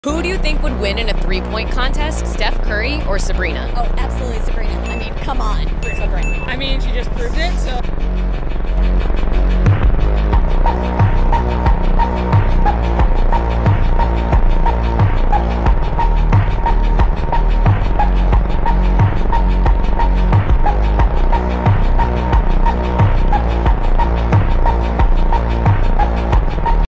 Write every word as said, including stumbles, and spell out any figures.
Who do you think would win in a three-point contest, Steph Curry or Sabrina? Oh, absolutely Sabrina. I mean, come on. Sabrina. I mean, she just proved it, so.